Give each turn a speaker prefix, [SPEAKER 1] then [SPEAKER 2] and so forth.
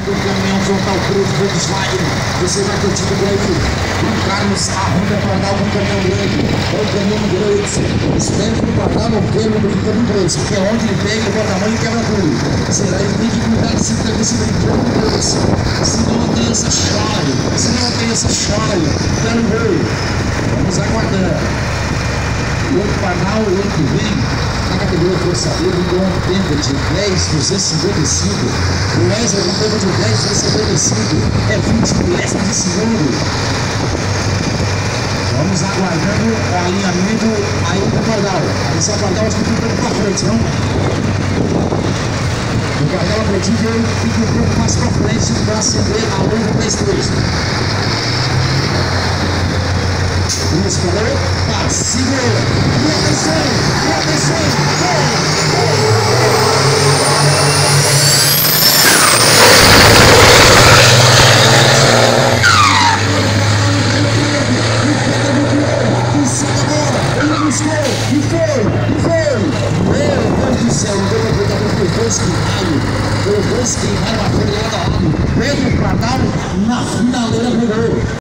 [SPEAKER 1] do caminhão frontal preto, Volkswagen, você vai curtindo por aí. O Carlos arranca para dar um caminhão grande, é um caminhão grande. Espero que o Pardal não quebre o brinquedo grande, porque onde ele pega, ele bota a mão e quebra tudo. Será ele tem que cuidar desse brinquedo grande. Se não a criança chora, quero ver. Vamos aguardar. O outro Pardal, o ano que vem, na categoria Força Livre, com um tempo de 10,255. O Wesley com um tempo de 10,255. É 20 milésimos de segundo. Vamos aguardando o alinhamento aí do Pardal. Esse Pardal acho que fica um pouco para frente, não? O Pardal acredita que ele fica um pouco mais para frente para acender a longa para estrela. Vamos para o segura. E atenção, e foi! Meu Deus do céu, não deu para aproveitar porque foi dois queimaram a folha lado a lado. Pedro Pardal na finaleira pegou.